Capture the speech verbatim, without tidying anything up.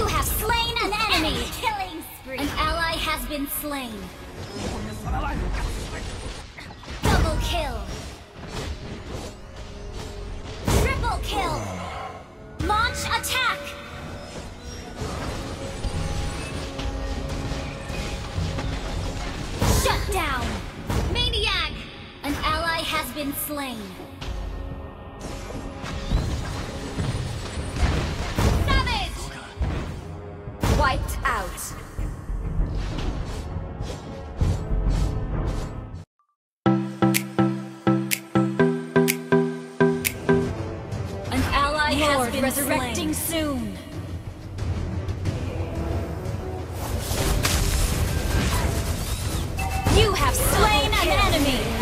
have slain an enemy! Killing spree! An ally has been slain. Double kill! Triple kill! Launch attack! Shut down! Maniac! An ally has been slain. Savage! Wiped out. An ally Lord has been resurrecting slain. Soon. You have slain an enemy!